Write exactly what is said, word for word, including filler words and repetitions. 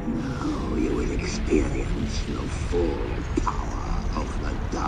Now you will experience the full power of the